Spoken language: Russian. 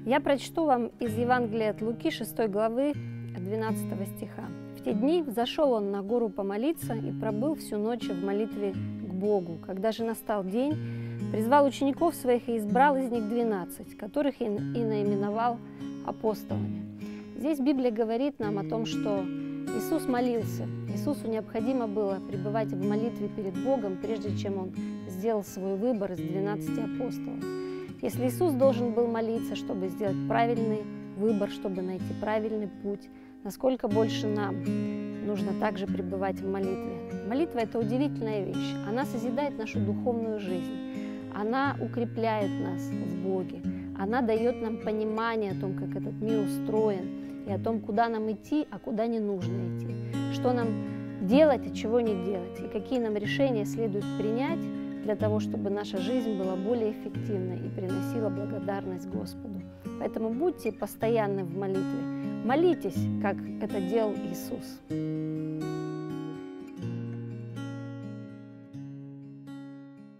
Я прочту вам из Евангелия от Луки 6 главы 12 стиха. «В те дни взошел он на гору помолиться и пробыл всю ночь в молитве к Богу. Когда же настал день, призвал учеников своих и избрал из них 12, которых и наименовал апостолами». Здесь Библия говорит нам о том, что Иисус молился. Иисусу необходимо было пребывать в молитве перед Богом, прежде чем Он сделал свой выбор из 12 апостолов. Если Иисус должен был молиться, чтобы сделать правильный выбор, чтобы найти правильный путь, насколько больше нам нужно также пребывать в молитве. Молитва – это удивительная вещь. Она созидает нашу духовную жизнь. Она укрепляет нас в Боге. Она дает нам понимание о том, как этот мир устроен, и о том, куда нам идти, а куда не нужно идти, что нам делать, а чего не делать, и какие нам решения следует принять для того, чтобы наша жизнь была более эффективной и приносила благодарность Господу. Поэтому будьте постоянны в молитве. Молитесь, как это делал Иисус.